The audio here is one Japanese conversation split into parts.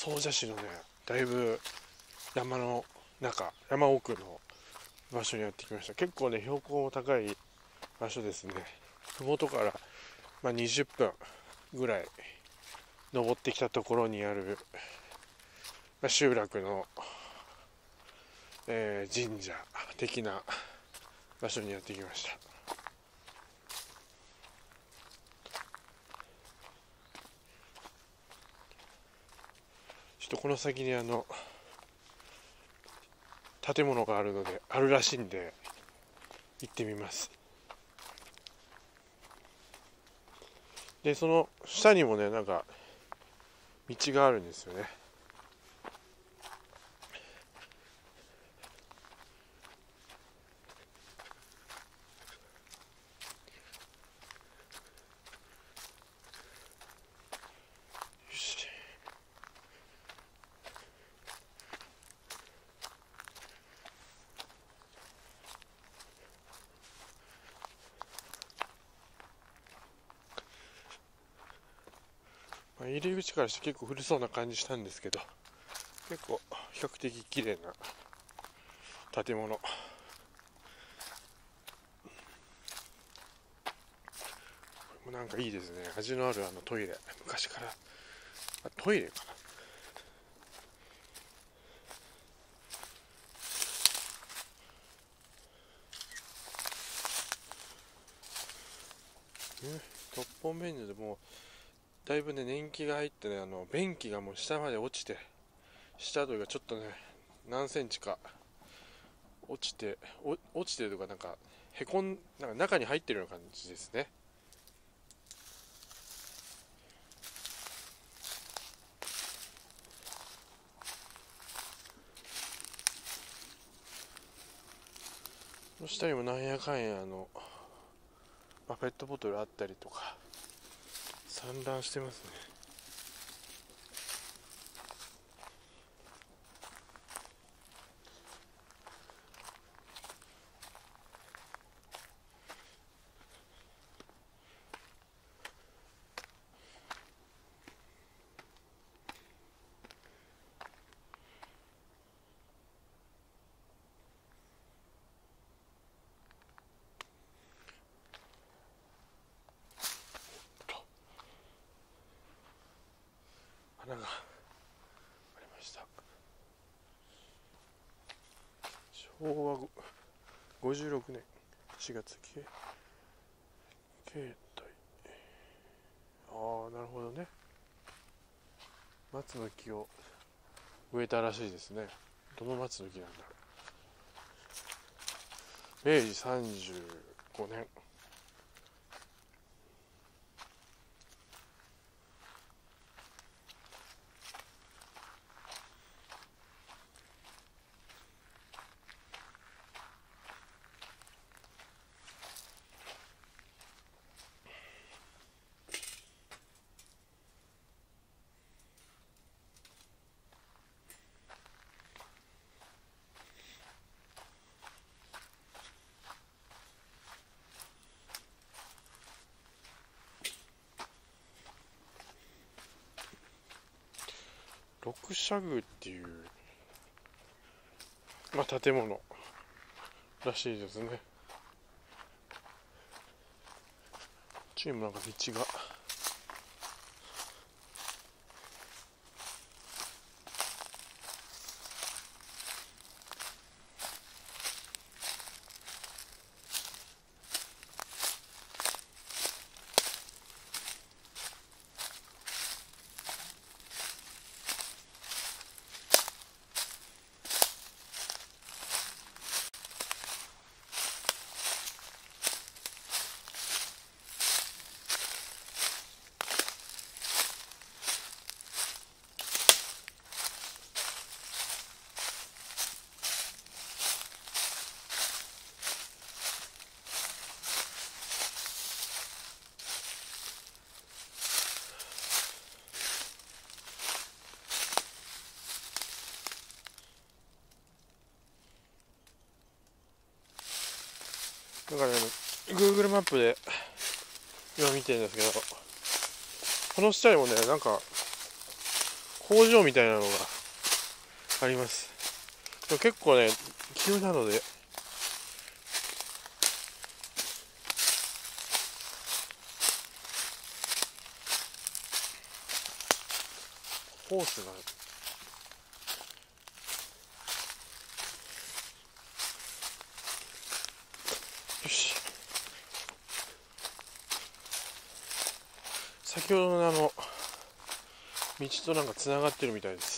総社市のね、だいぶ山の中、山奥の場所にやってきました。結構ね、標高も高い場所ですね。麓から、20分ぐらい登ってきたところにある、集落の、神社的な場所にやってきました。ちょっとこの先に建物があるらしいんで行ってみます。でその下にもね、なんか道があるんですよね。よし、入り口からして結構古そうな感じしたんですけど、結構比較的綺麗な建物。これもなんかいいですね。味のあるトイレ、昔からトイレかな、トッポン便所でもうだいぶね年季が入ってね、便器がもう下まで落ちて、下というかちょっとね何センチか落ちてるとか、なんかへこんなんか中に入ってるような感じですね。その下にもなんやかんやペットボトルあったりとか散乱してますね。穴がありました。昭和56年4月携帯、なるほどね。松の木を植えたらしいですね。どの松の木なんだろう。明治35年。六社宮っていう、建物らしいですね。こっちにもなんか道が。だからGoogle マップで今見てるんですけど、この下にもね、なんか工場みたいなのがあります。でも結構ね急なので、ホースがある。よし、先ほどの道となんかつながってるみたいです。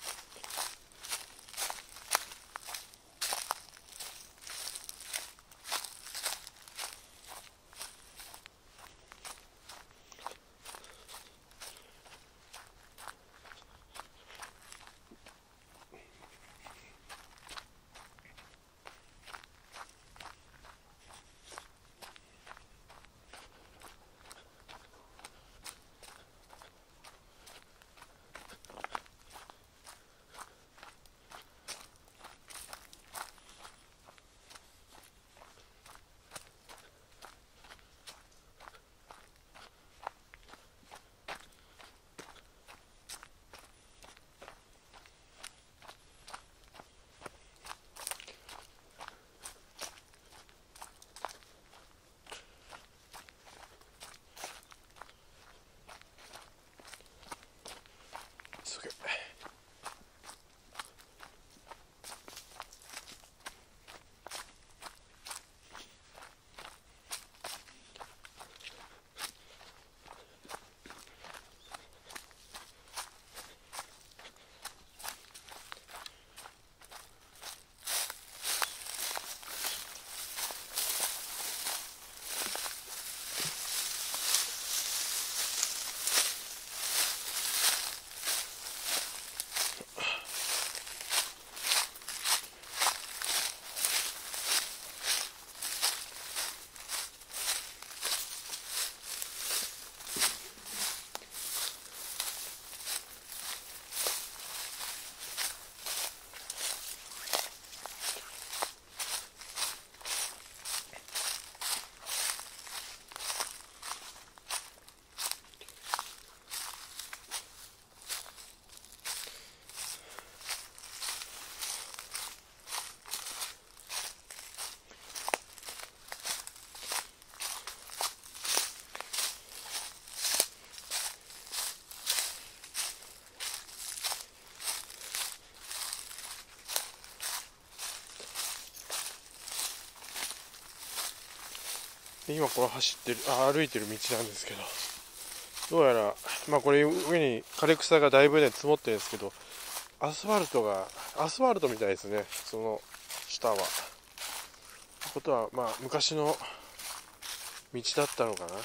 で今この歩いてる道なんですけど、どうやらこれ上に枯れ草がだいぶね積もってるんですけど、アスファルトみたいですね、その下は。ってことは昔の道だったのかな。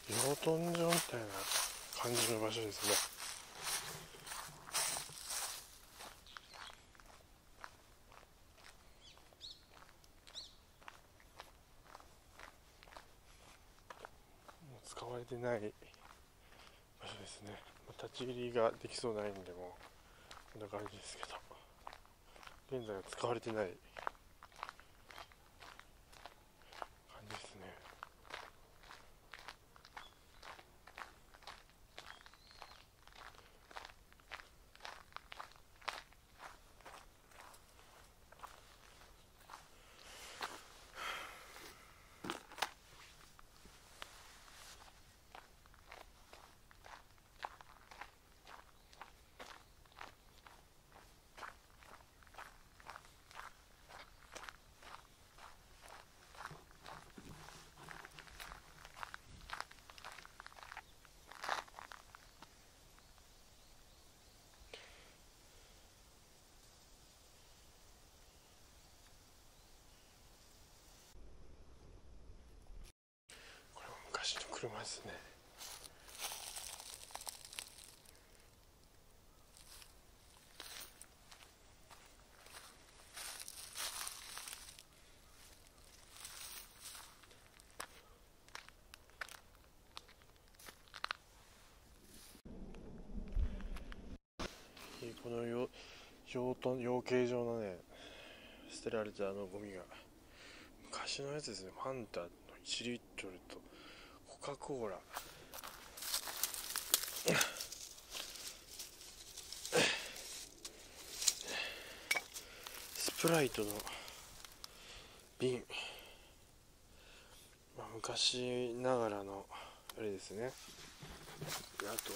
養豚場みたいな感じの場所ですね。使われてない場所ですね。立ち入りができそうないんで、もうこんな感じですけど、現在は使われてない感じですね。昔の車ですね。この養鶏場のね、捨てられたゴミが昔のやつですね。ファンタの1リットルとコカ・コーラ、スプライトの瓶、昔ながらのあれですね。あと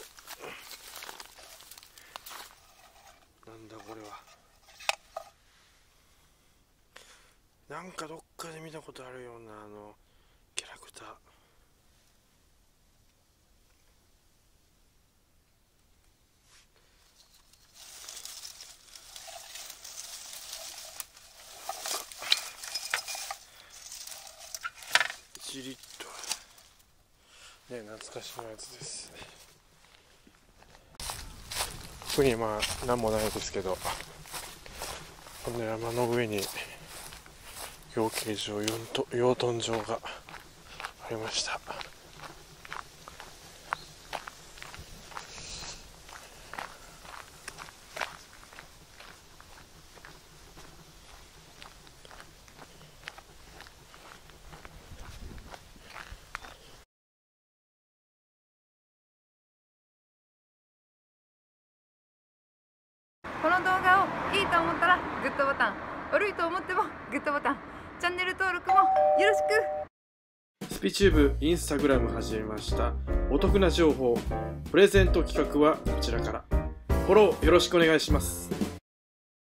なんだこれは、なんかどっかで見たことあるようなキャラクター、1リットルね、懐かしのやつです。特に何もないですけど、この山の上に養鶏場、養豚場がありました。 この動画をいいと思ったらグッドボタン、悪いと思ってもグッドボタン、チャンネル登録もよろしく。 スピチューブインスタグラム始めました。お得な情報、プレゼント企画はこちらから。フォローよろしくお願いします。